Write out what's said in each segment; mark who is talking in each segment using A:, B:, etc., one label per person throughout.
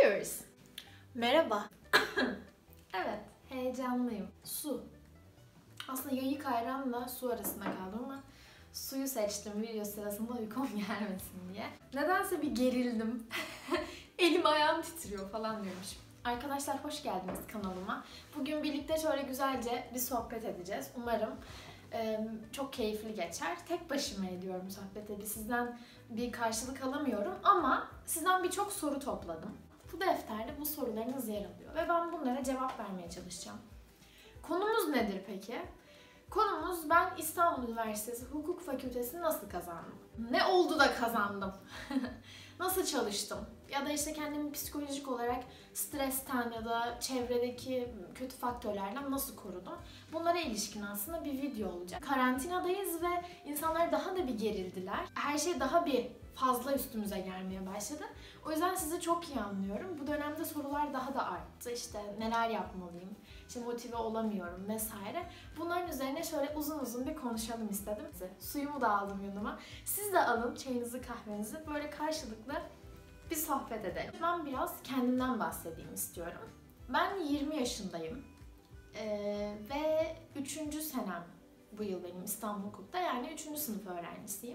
A: Cheers! Merhaba. Evet, heyecanlıyım. Su. Aslında yayık ayranla su arasında kaldım ama suyu seçtim video sırasında uykum gelmesin diye. Nedense bir gerildim. Elim ayağım titriyor falan diyormuş. Arkadaşlar hoş geldiniz kanalıma. Bugün birlikte şöyle güzelce bir sohbet edeceğiz. Umarım çok keyifli geçer. Tek başıma ediyorum sohbeti. Sizden bir karşılık alamıyorum ama sizden birçok soru topladım. Bu defterde bu sorularınız yer alıyor ve ben bunlara cevap vermeye çalışacağım. Konumuz nedir peki? Konumuz ben İstanbul Üniversitesi Hukuk Fakültesini nasıl kazandım? Ne oldu da kazandım? Nasıl çalıştım? Ya da işte kendimi psikolojik olarak stresten ya da çevredeki kötü faktörlerden nasıl korudum? Bunlara ilişkin aslında bir video olacak. Karantinadayız ve insanlar daha da bir gerildiler. Her şey daha bir fazla üstümüze gelmeye başladı. O yüzden sizi çok iyi anlıyorum. Bu dönemde sorular daha da arttı. İşte neler yapmalıyım, işte motive olamıyorum vesaire. Bunların üzerine şöyle uzun uzun bir konuşalım istedim. Suyumu da aldım yanıma. Siz de alın çayınızı, kahvenizi. Böyle karşılıklı bir sohbet edelim. Ben biraz kendimden bahsedeyim istiyorum. Ben 20 yaşındayım. Ve 3. senem bu yıl benim İstanbul Hukuk'ta. Yani 3. sınıf öğrencisiyim.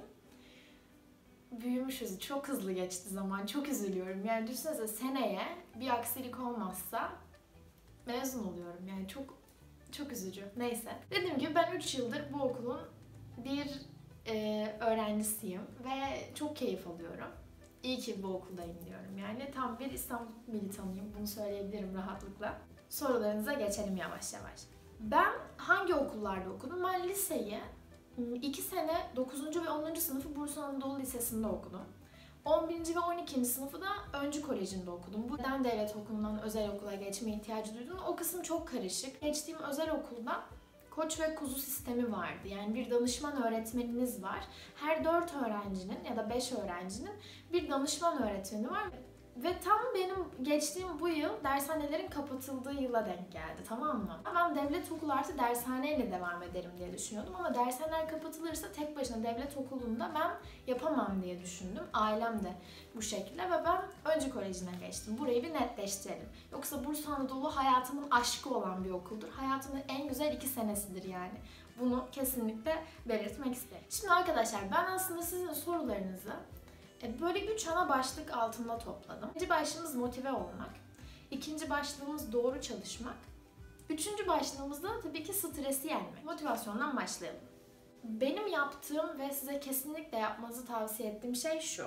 A: Büyümüşüz. Çok hızlı geçti zaman. Çok üzülüyorum. Yani düşünsenize seneye bir aksilik olmazsa mezun oluyorum. Yani çok üzücü. Neyse. Dediğim gibi ben 3 yıldır bu okulun bir öğrencisiyim ve çok keyif alıyorum. İyi ki bu okuldayım diyorum. Yani tam bir İstanbul militanıyım. Bunu söyleyebilirim rahatlıkla. Sorularınıza geçelim yavaş yavaş. Ben hangi okullarda okudum? Ben liseyi 2 sene 9. ve 10. sınıfı Bursa Anadolu Lisesi'nde okudum. 11. ve 12. sınıfı da Öncü Koleji'nde okudum. Bu neden devlet okulundan özel okula geçme ihtiyacı duydum? O kısım çok karışık. Geçtiğim özel okulda koç ve kuzu sistemi vardı. Yani bir danışman öğretmeniniz var. Her 4 öğrencinin ya da 5 öğrencinin bir danışman öğretmeni var. Ve tam benim geçtiğim bu yıl dershanelerin kapatıldığı yıla denk geldi, tamam mı? Ben devlet okulu artı dershaneyle devam ederim diye düşünüyordum ama dershaneler kapatılırsa tek başına devlet okulunda ben yapamam diye düşündüm. Ailem de bu şekilde ve ben Öncü Koleji'ne geçtim. Burayı bir netleştirelim. Yoksa Bursa Anadolu hayatımın aşkı olan bir okuldur. Hayatımın en güzel 2 senesidir yani. Bunu kesinlikle belirtmek isterim. Şimdi arkadaşlar ben aslında sizin sorularınızı böyle 3 ana başlık altında topladım. Birinci başlığımız motive olmak. İkinci başlığımız doğru çalışmak. Üçüncü başlığımız da tabii ki stresi yenmek. Motivasyondan başlayalım. Benim yaptığım ve size kesinlikle yapmanızı tavsiye ettiğim şey şu.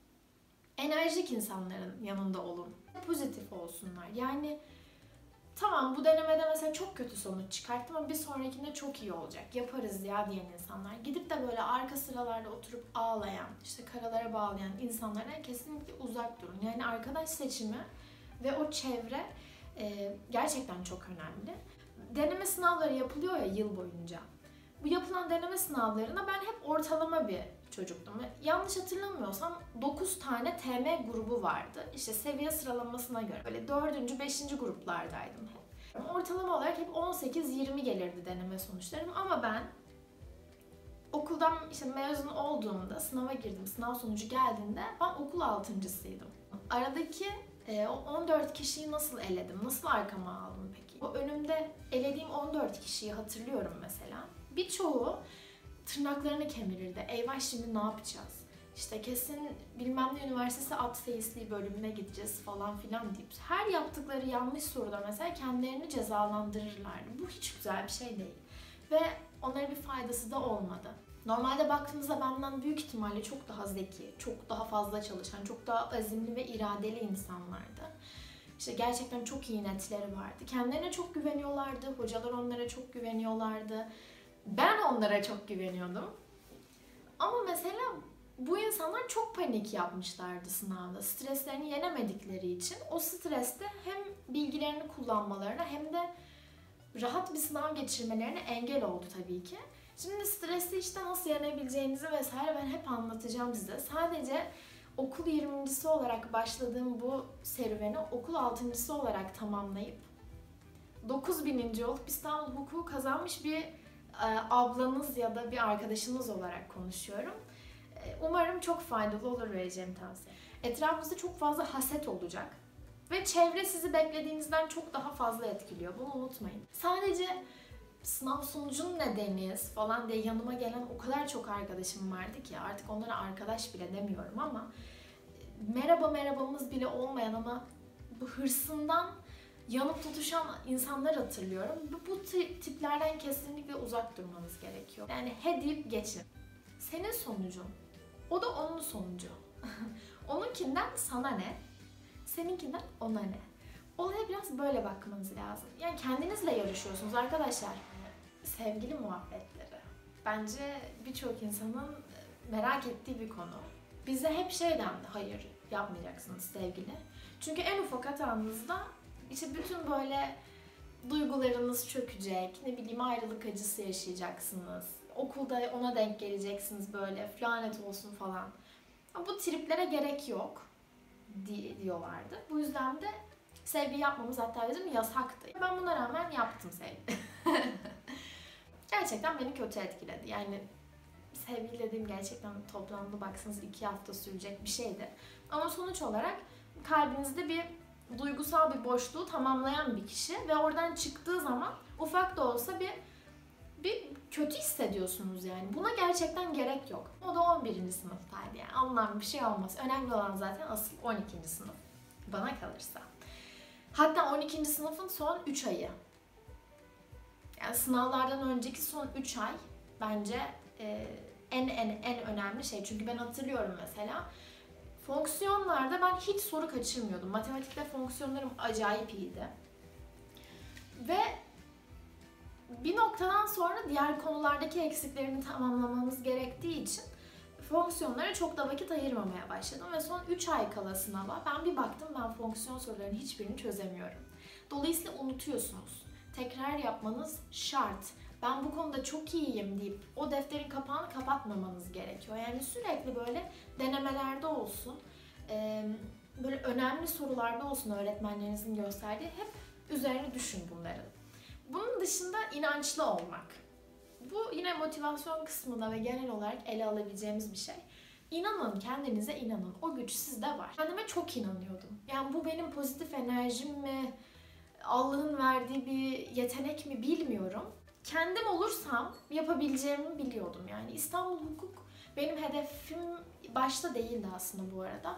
A: Enerjik insanların yanında olun. Pozitif olsunlar. Yani tamam bu denemede mesela çok kötü sonuç çıkarttım ama bir sonrakinde çok iyi olacak. Yaparız ya diyen insanlar. Gidip de böyle arka sıralarda oturup ağlayan, işte karalara bağlayan insanlara kesinlikle uzak durun. Yani arkadaş seçimi ve o çevre gerçekten çok önemli. Deneme sınavları yapılıyor ya yıl boyunca. Bu yapılan deneme sınavlarında ben hep ortalama bir çocuktum. Yanlış hatırlamıyorsam 9 tane TM grubu vardı. İşte seviye sıralamasına göre. Böyle 4. 5. gruplardaydım hep. Ortalama olarak hep 18-20 gelirdi deneme sonuçlarım ama ben okuldan işte mezun olduğumda sınava girdim. Sınav sonucu geldiğinde ben okul 6.'sıydım. Aradaki o 14 kişiyi nasıl eledim? Nasıl arkama aldım peki? O önümde elediğim 14 kişiyi hatırlıyorum mesela. Birçoğu tırnaklarını kemirirdi. Eyvah şimdi ne yapacağız? İşte kesin bilmem ne üniversitesi ateistliği bölümüne gideceğiz falan filan deyip her yaptıkları yanlış soruda mesela kendilerini cezalandırırlardı. Bu hiç güzel bir şey değil. Ve onlara bir faydası da olmadı. Normalde baktığımızda benden büyük ihtimalle çok daha zeki, çok daha fazla çalışan, çok daha azimli ve iradeli insanlardı. İşte gerçekten çok iyi netleri vardı. Kendilerine çok güveniyorlardı, hocalar onlara çok güveniyorlardı. Ben onlara çok güveniyordum. Ama mesela bu insanlar çok panik yapmışlardı sınavda. Streslerini yenemedikleri için o streste hem bilgilerini kullanmalarına hem de rahat bir sınav geçirmelerine engel oldu tabii ki. Şimdi stresli işte nasıl yenebileceğinizi vesaire ben hep anlatacağım size. Sadece okul 20.si olarak başladığım bu serüveni okul 6.'sı olarak tamamlayıp 9.000. olup İstanbul Hukuku kazanmış bir ablanız ya da bir arkadaşınız olarak konuşuyorum. Umarım çok faydalı olur vereceğim tavsiye. Etrafımızda çok fazla haset olacak. Ve çevre sizi beklediğinizden çok daha fazla etkiliyor. Bunu unutmayın. Sadece sınav sonucun ne Deniz falan diye yanıma gelen o kadar çok arkadaşım vardı ki artık onlara arkadaş bile demiyorum ama merhabamız bile olmayan ama bu hırsından yanıp tutuşan insanlar hatırlıyorum. Bu tiplerden kesinlikle uzak durmanız gerekiyor. Yani he deyip geçin. Senin sonucun, o da onun sonucu. Onunkinden sana ne? Seninkinden ona ne? Olaya biraz böyle bakmanız lazım. Yani kendinizle yarışıyorsunuz arkadaşlar. Sevgili muhabbetleri. Bence birçok insanın merak ettiği bir konu. Bize hep şeyden hayır yapmayacaksınız sevgili. Çünkü en ufak hatanızda işte bütün böyle duygularınız çökecek, ne bileyim ayrılık acısı yaşayacaksınız. Okulda ona denk geleceksiniz böyle, lanet olsun falan. Ama bu triplere gerek yok diyorlardı. Bu yüzden de sevgi yapmamız hatta bizim yasaktı. Ben buna rağmen yaptım sevgi. Gerçekten beni kötü etkiledi. Yani sevgi dediğim gerçekten toplamda baksanız 2 hafta sürecek bir şeydi. Ama sonuç olarak kalbinizde bir duygusal bir boşluğu tamamlayan bir kişi ve oradan çıktığı zaman ufak da olsa bir kötü hissediyorsunuz yani. Buna gerçekten gerek yok. O da 11. sınıftaydı yani. Alınan bir şey olmaz. Önemli olan zaten asıl 12. sınıf. Bana kalırsa. Hatta 12. sınıfın son 3 ayı. Yani sınavlardan önceki son 3 ay bence en önemli şey. Çünkü ben hatırlıyorum mesela fonksiyonlarda ben hiç soru kaçırmıyordum. Matematikte fonksiyonlarım acayip iyiydi. Ve bir noktadan sonra diğer konulardaki eksiklerini tamamlamamız gerektiği için fonksiyonlara çok da vakit ayırmamaya başladım. Ve son 3 ay kala sınava ben bir baktım ben fonksiyon sorularının hiçbirini çözemiyorum. Dolayısıyla unutuyorsunuz. Tekrar yapmanız şart. Ben bu konuda çok iyiyim deyip o defterin kapağını kapatmamanız gerekiyor. Yani sürekli böyle denemelerde olsun, böyle önemli sorularda olsun öğretmenlerinizin gösterdiği hep üzerine düşün bunların. Bunun dışında inançlı olmak. Bu yine motivasyon kısmında ve genel olarak ele alabileceğimiz bir şey. İnanın, kendinize inanın. O güç sizde var. Kendime çok inanıyordum. Yani bu benim pozitif enerjim mi, Allah'ın verdiği bir yetenek mi bilmiyorum. Kendim olursam yapabileceğimi biliyordum. Yani İstanbul Hukuk benim hedefim başta değildi aslında bu arada.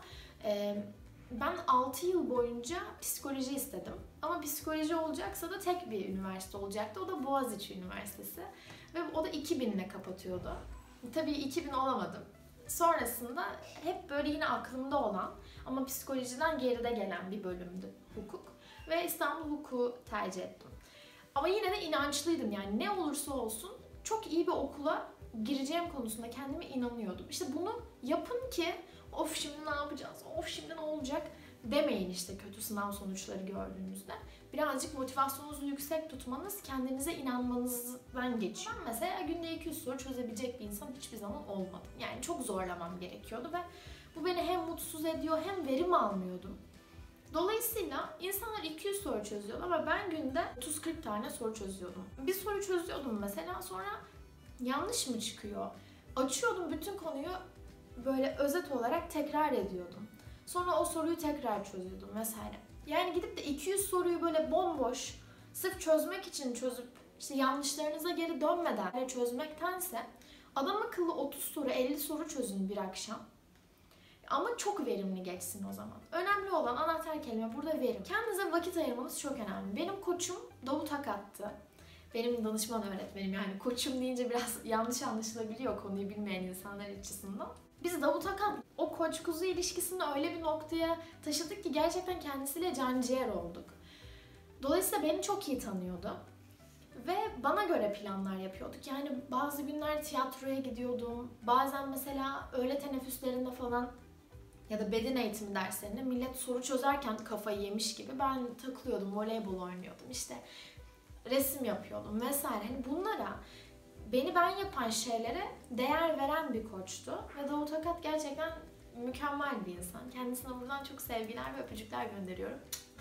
A: Ben 6 yıl boyunca psikoloji istedim. Ama psikoloji olacaksa da tek bir üniversite olacaktı. O da Boğaziçi Üniversitesi. Ve o da 2000'le kapatıyordu. Tabii 2000 olamadım. Sonrasında hep böyle yine aklımda olan ama psikolojiden geride gelen bir bölümdü hukuk. Ve İstanbul Hukuk'u tercih ettim. Ama yine de inançlıydım yani ne olursa olsun çok iyi bir okula gireceğim konusunda kendime inanıyordum. İşte bunu yapın ki of şimdi ne yapacağız, of şimdi ne olacak demeyin işte kötü sınav sonuçları gördüğünüzde. Birazcık motivasyonunuzu yüksek tutmanız kendinize inanmanızdan geçiyor. Ben mesela günde 200 soru çözebilecek bir insan hiçbir zaman olmadım. Yani çok zorlamam gerekiyordu ve bu beni hem mutsuz ediyor hem verim almıyordum. Dolayısıyla insanlar 200 soru çözüyorlar ama ben günde 30-40 tane soru çözüyordum. Bir soru çözüyordum mesela sonra yanlış mı çıkıyor? Açıyordum bütün konuyu böyle özet olarak tekrar ediyordum. Sonra o soruyu tekrar çözüyordum vesaire. Yani gidip de 200 soruyu böyle bomboş sırf çözmek için çözüp işte yanlışlarınıza geri dönmeden çözmektense adam akıllı 30 soru 50 soru çözün bir akşam. Ama çok verimli geçsin o zaman. Önemli olan anahtar kelime burada verim. Kendinize vakit ayırmanız çok önemli. Benim koçum Davut Akat'tı. Benim danışman öğretmenim yani koçum deyince biraz yanlış anlaşılabiliyor konuyu bilmeyen insanlar açısından. Biz Davut Akat o koç kuzu ilişkisini öyle bir noktaya taşıdık ki gerçekten kendisiyle canciğer olduk. Dolayısıyla beni çok iyi tanıyordu. Ve bana göre planlar yapıyorduk. Yani bazı günler tiyatroya gidiyordum. Bazen mesela öğle teneffüslerinde falan ya da beden eğitimi derslerinde millet soru çözerken kafayı yemiş gibi ben takılıyordum, voleybol oynuyordum, işte resim yapıyordum vesaire. Yani bunlara beni ben yapan şeylere değer veren bir koçtu ve Davut Akat gerçekten mükemmel bir insan. Kendisine buradan çok sevgiler ve öpücükler gönderiyorum.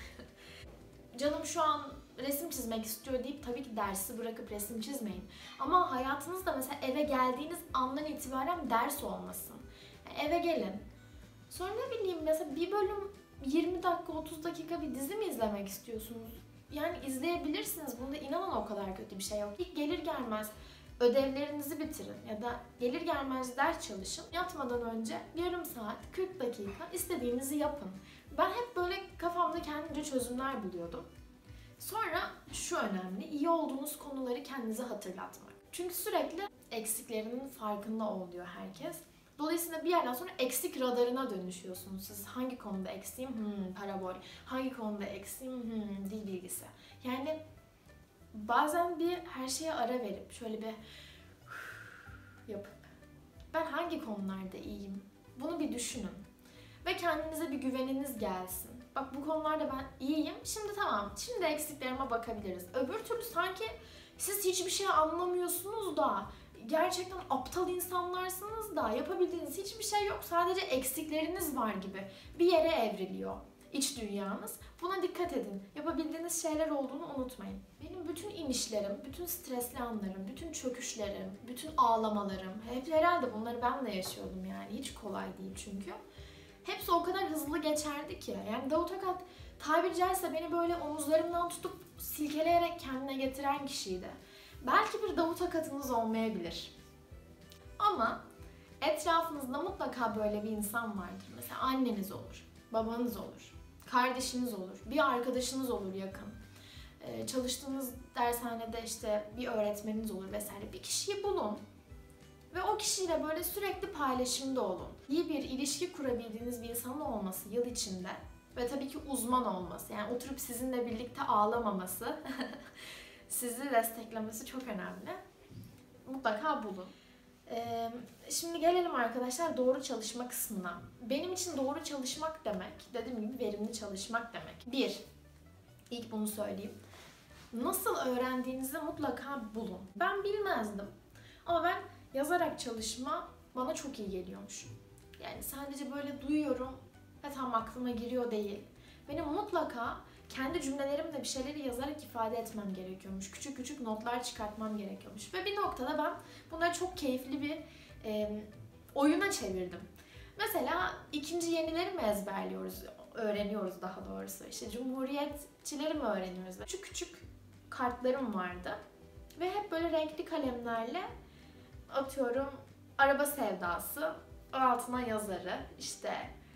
A: Canım şu an resim çizmek istiyor deyip tabii ki dersi bırakıp resim çizmeyin. Ama hayatınızda mesela eve geldiğiniz andan itibaren ders olmasın. Yani eve gelin. Sonra ne bileyim mesela bir bölüm 20 dakika 30 dakika bir dizi mi izlemek istiyorsunuz? Yani izleyebilirsiniz. Bunda inanın o kadar kötü bir şey yok. İlk gelir gelmez ödevlerinizi bitirin ya da gelir gelmez ders çalışın. Yatmadan önce yarım saat, 40 dakika istediğinizi yapın. Ben hep böyle kafamda kendimce çözümler buluyordum. Sonra şu önemli, iyi olduğunuz konuları kendinize hatırlatmak. Çünkü sürekli eksiklerinin farkında ol diyor herkes. Dolayısıyla bir yerden sonra eksik radarına dönüşüyorsunuz. Siz hangi konuda eksiğim? Parabol. Hangi konuda eksiğim? Dil bilgisi. Yani bazen bir her şeye ara verip şöyle bir yapıp ben hangi konularda iyiyim? Bunu bir düşünün. Ve kendinize bir güveniniz gelsin. Bak bu konularda ben iyiyim. Şimdi tamam. Şimdi eksiklerime bakabiliriz. Öbür türlü sanki siz hiçbir şey anlamıyorsunuz da gerçekten aptal insanlarsınız da yapabildiğiniz hiçbir şey yok. Sadece eksikleriniz var gibi bir yere evriliyor iç dünyanız. Buna dikkat edin. Yapabildiğiniz şeyler olduğunu unutmayın. Benim bütün inişlerim, bütün stresli anlarım, bütün çöküşlerim, bütün ağlamalarım, hep herhalde bunları ben de yaşıyordum yani. Hiç kolay değil çünkü. Hepsi o kadar hızlı geçerdi ki. Yani Davut Akat tabiri caizse beni böyle omuzlarımdan tutup silkeleyerek kendine getiren kişiydi. Belki bir Davut Akat'ınız olmayabilir. Ama etrafınızda mutlaka böyle bir insan vardır. Mesela anneniz olur, babanız olur, kardeşiniz olur, bir arkadaşınız olur yakın. Çalıştığınız dershanede işte bir öğretmeniniz olur vesaire. Bir kişiyi bulun. Ve o kişiyle böyle sürekli paylaşımda olun. İyi bir ilişki kurabildiğiniz bir insanın olması yıl içinde ve tabii ki uzman olması. Yani oturup sizinle birlikte ağlamaması, sizi desteklemesi çok önemli. Mutlaka bulun. Şimdi gelelim arkadaşlar doğru çalışma kısmına. Benim için doğru çalışmak demek, dediğim gibi verimli çalışmak demek. İlk bunu söyleyeyim. Nasıl öğrendiğinizi mutlaka bulun. Ben bilmezdim. Ama ben yazarak çalışma bana çok iyi geliyormuş. Yani sadece böyle duyuyorum ve tam aklıma giriyor değil. Benim mutlaka kendi cümlelerimle bir şeyleri yazarak ifade etmem gerekiyormuş. Küçük küçük notlar çıkartmam gerekiyormuş. Ve bir noktada ben bunları çok keyifli bir oyuna çevirdim. Mesela ikinci yenileri mi ezberliyoruz, öğreniyoruz daha doğrusu. İşte cumhuriyetçileri mi öğreniyoruz? Küçük küçük kartlarım vardı. Ve hep böyle renkli kalemlerle atıyorum araba sevdası, altına yazarı, işte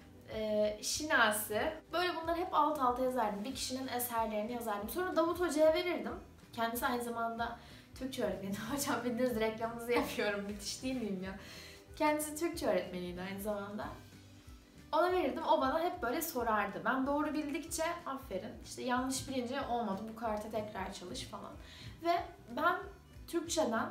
A: şinasi. Böyle bunları hep alt alta yazardım. Bir kişinin eserlerini yazardım. Sonra Davut Hoca'ya verirdim. Kendisi aynı zamanda Türkçe öğretmeni. Hocam bildiğiniz reklamınızı yapıyorum. Müthiş değil miyim ya? Kendisi Türkçe öğretmeniydi aynı zamanda. Ona verirdim. O bana hep böyle sorardı. Ben doğru bildikçe aferin. İşte yanlış bilince olmadı. Bu karta tekrar çalış falan. Ve ben Türkçeden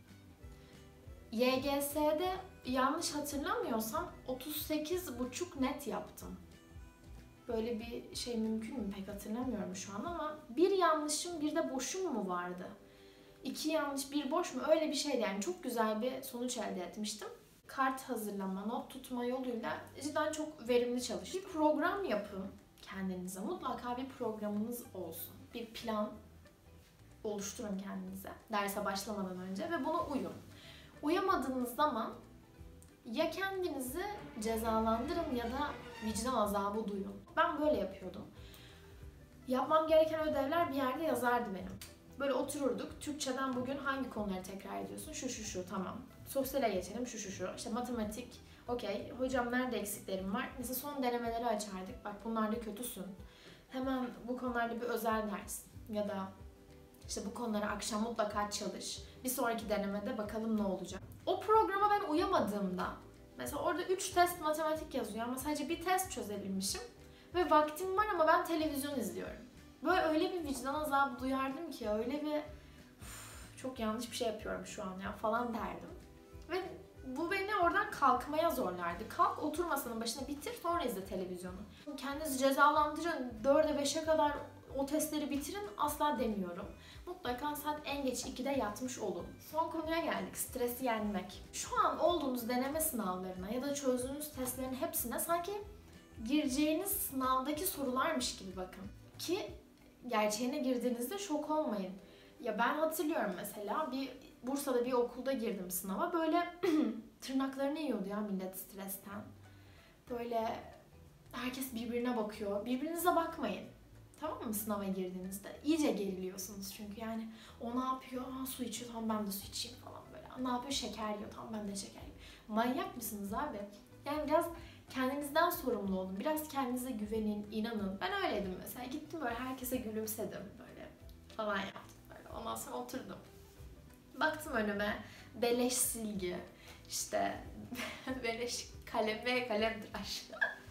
A: YGS'de yanlış hatırlamıyorsam 38,5 net yaptım. Böyle bir şey mümkün mü pek hatırlamıyorum şu an ama bir yanlışım bir de boşum mu vardı? 2 yanlış bir boş mu öyle bir şeydi yani çok güzel bir sonuç elde etmiştim. Kart hazırlama, not tutma yoluyla cidden çok verimli çalıştım. Bir program yapın kendinize. Mutlaka bir programınız olsun. Bir plan oluşturun kendinize derse başlamadan önce ve buna uyun. Uyamadığınız zaman ya kendinizi cezalandırın ya da vicdan azabı duyun. Ben böyle yapıyordum. Yapmam gereken ödevler bir yerde yazardı benim. Böyle otururduk. Türkçeden bugün hangi konuları tekrar ediyorsun? Şu tamam. Sosyale geçelim şu. İşte matematik okey. Hocam nerede eksiklerim var? Mesela son denemeleri açardık. Bak bunlarda kötüsün. Hemen bu konularda bir özel ders ya da işte bu konuları akşam mutlaka çalış. Bir sonraki denemede bakalım ne olacak. O programa ben uyamadığımda mesela orada 3 test matematik yazıyor ama sadece bir test çözebilmişim ve vaktim var ama ben televizyon izliyorum. Böyle öyle bir vicdan azabı duyardım ki öyle bir çok yanlış bir şey yapıyorum şu an ya falan derdim. Ve bu beni oradan kalkmaya zorlardı. Kalk otur masanın başına bitir sonra izle televizyonu. Kendinizi cezalandırın 4'e 5'e kadar o testleri bitirin asla demiyorum. Mutlaka saat en geç 2'de yatmış olun. Son konuya geldik. Stresi yenmek. Şu an olduğunuz deneme sınavlarına ya da çözdüğünüz testlerin hepsine sanki gireceğiniz sınavdaki sorularmış gibi bakın. Ki gerçeğine girdiğinizde şok olmayın. Ya ben hatırlıyorum mesela Bursa'da bir okulda girdim sınava. Böyle tırnaklarını yiyordu ya millet stresten. Böyle Herkes birbirine bakıyor. Birbirinize bakmayın. Tamam mı sınava girdiğinizde? İyice geriliyorsunuz çünkü yani o ne yapıyor? Aa, su içiyor, tamam ben de su içeyim falan böyle. Ne yapıyor? Şeker yiyor, tamam ben de şeker yiyeyim. Manyak mısınız abi? Yani biraz kendinizden sorumlu olun. Biraz kendinize güvenin, inanın. Ben öyleydim mesela. Gittim böyle herkese gülümsedim böyle falan yaptım böyle. Ondan sonra oturdum. Baktım önüme beleş silgi, işte beleş kalem ve kalem tıraş.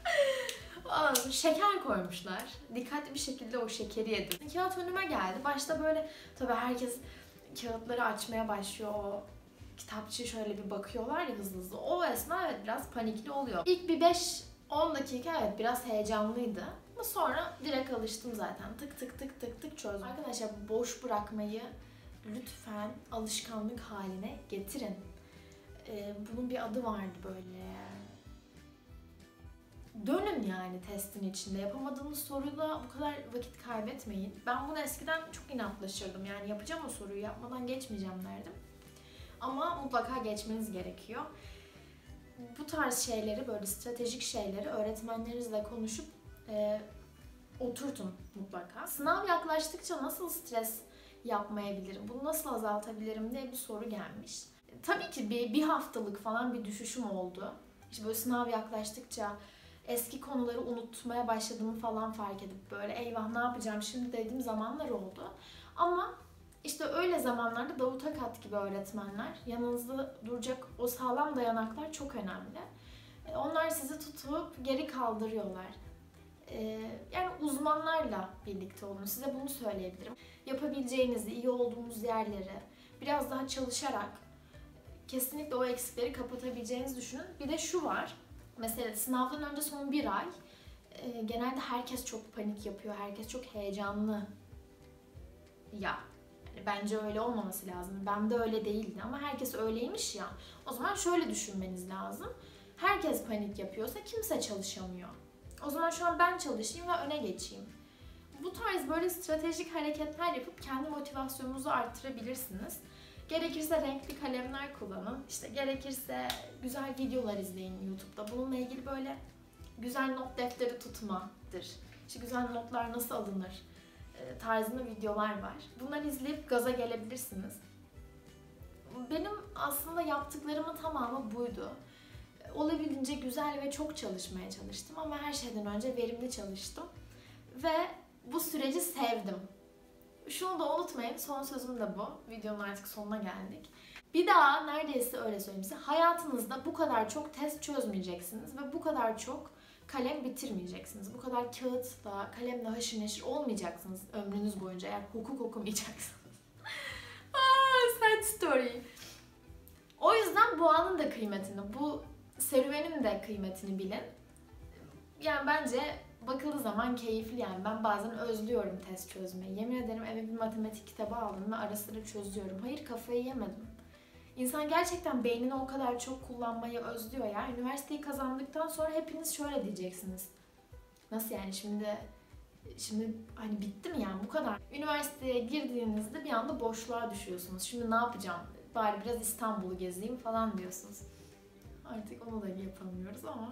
A: Şeker koymuşlar. Dikkatli bir şekilde o şekeri yedim. Kağıt önüme geldi. Başta böyle tabii herkes kağıtları açmaya başlıyor. O kitapçıya şöyle bir bakıyorlar ya hızlı hızlı. O esna evet biraz panikli oluyor. İlk bir 5-10 dakika evet biraz heyecanlıydı. Ama sonra direkt alıştım zaten. Tık tık tık tık tık çözdüm. Arkadaşlar boş bırakmayı lütfen alışkanlık haline getirin. Bunun bir adı vardı böyle. Dönün yani testin içinde. Yapamadığınız soruyla bu kadar vakit kaybetmeyin. Ben bunu eskiden çok inatlaşırdım. Yani yapacağım o soruyu, yapmadan geçmeyeceğim derdim. Ama mutlaka geçmeniz gerekiyor. Bu tarz şeyleri, böyle stratejik şeyleri öğretmenlerinizle konuşup oturtun mutlaka. Sınav yaklaştıkça nasıl stres yapmayabilirim, bunu nasıl azaltabilirim diye bir soru gelmiş. Tabii ki bir haftalık falan bir düşüşüm oldu. İşte böyle sınav yaklaştıkça eski konuları unutmaya başladığımı falan fark edip böyle eyvah ne yapacağım şimdi dediğim zamanlar oldu. Ama işte öyle zamanlarda Davut Akat gibi öğretmenler, yanınızda duracak o sağlam dayanaklar çok önemli. Onlar sizi tutup geri kaldırıyorlar. Yani uzmanlarla birlikte olun. Size bunu söyleyebilirim. Yapabileceğinizi, iyi olduğunuz yerleri biraz daha çalışarak kesinlikle o eksikleri kapatabileceğinizi düşünün. Bir de şu var. Mesela sınavdan önce son bir ay genelde herkes çok panik yapıyor. Herkes çok heyecanlı. Ya yani bence öyle olmaması lazım. Ben de öyle değildi ama herkes öyleymiş ya. O zaman şöyle düşünmeniz lazım. Herkes panik yapıyorsa kimse çalışamıyor. O zaman şu an ben çalışayım ve öne geçeyim. Bu tarz böyle stratejik hareketler yapıp kendi motivasyonunuzu arttırabilirsiniz. Gerekirse renkli kalemler kullanın. İşte gerekirse güzel videolar izleyin YouTube'da. Bununla ilgili böyle güzel not defteri tutmadır. İşte güzel notlar nasıl alınır tarzında videolar var. Bunları izleyip gaza gelebilirsiniz. Benim aslında yaptıklarımın tamamı buydu. Olabildiğince güzel ve çok çalışmaya çalıştım ama her şeyden önce verimli çalıştım. Ve bu süreci sevdim. Şunu da unutmayın, son sözüm de bu. Videonun artık sonuna geldik. Bir daha neredeyse öyle söyleyeyim size, hayatınızda bu kadar çok test çözmeyeceksiniz ve bu kadar çok kalem bitirmeyeceksiniz. Bu kadar kağıtla, kalemle haşır neşir olmayacaksınız ömrünüz boyunca eğer hukuk okumayacaksınız. Sad story. O yüzden bu anın da kıymetini, bu serüvenin de kıymetini bilin. Yani bence bakıldığı zaman keyifli yani. Ben bazen özlüyorum test çözmeyi. Yemin ederim eve bir matematik kitabı aldım ve ara sıra çözüyorum. Hayır kafayı yemedim. İnsan gerçekten beynini o kadar çok kullanmayı özlüyor ya. Üniversiteyi kazandıktan sonra hepiniz şöyle diyeceksiniz. Nasıl yani şimdi hani bitti mi yani bu kadar? Üniversiteye girdiğinizde bir anda boşluğa düşüyorsunuz. Şimdi ne yapacağım? Bari biraz İstanbul'u gezeyim falan diyorsunuz. Artık onu da yapamıyoruz ama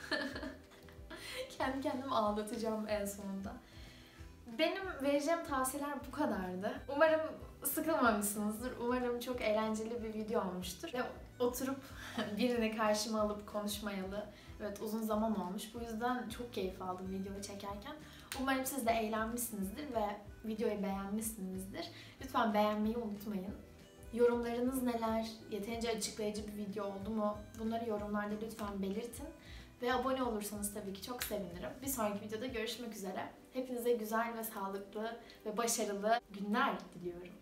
A: kendi kendimi ağlatacağım en sonunda. Benim vereceğim tavsiyeler bu kadardı. Umarım sıkılmamışsınızdır. Umarım çok eğlenceli bir video olmuştur. Ve oturup birini karşıma alıp konuşmayalı evet uzun zaman olmuş. Bu yüzden çok keyif aldım videoyu çekerken. Umarım siz de eğlenmişsinizdir ve videoyu beğenmişsinizdir. Lütfen beğenmeyi unutmayın. Yorumlarınız neler? Yeterince açıklayıcı bir video oldu mu? Bunları yorumlarda lütfen belirtin. Ve abone olursanız tabii ki çok sevinirim. Bir sonraki videoda görüşmek üzere. Hepinize güzel ve sağlıklı ve başarılı günler diliyorum.